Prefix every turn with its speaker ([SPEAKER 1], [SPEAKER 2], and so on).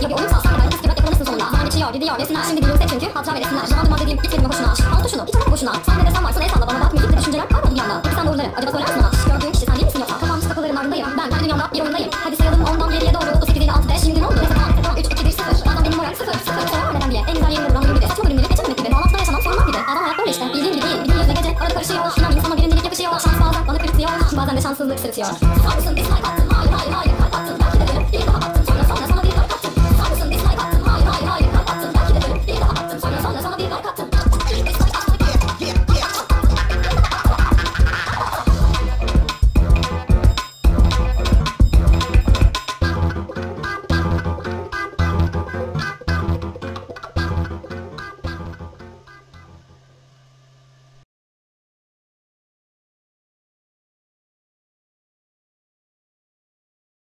[SPEAKER 1] bir oyun sağ. Sen de ben kız gibi yakalanırsın sonunda. Zaman geçiyor gidiyor resimler. Şimdi gülüyorsa çünkü hatıra ve resimler. Zaman dediğim ilk kelime hoşuna. Al şunu hiç olma boşuna. Sen ne desem varsa el salla bana bak. Müzik düşünceler kayboldu bir anda. Peki sen doğruları acaba söyler misin bana? Gördüğün kişi sen değil misin yoksa? Kapanmış kapıların ardındayım. Ben kendi dünyamda bir oyundayım. Hadi sayalım ondan geriye doğru. 38 ile 6 5 şimdi ne oldu? Neyse tamam 3 2 1 0. Bazen benim moral 0 0. Sorar neden diye. En güzel yerine vuran gibi. Saçma bölümleri geçememek gibi. Bağlantıda yaşanan sorunlar gibi. Adam hayat böyle işte. Bildiğin gibi değil. Bir gün yüzüne gece arada karışıyor. İnan insana bilindirik yakışıyor. Şans bazen bana kırıtıyor. Bazen de şanssızlık sırıtıyor. Sağ mısın? Bir snipe attın.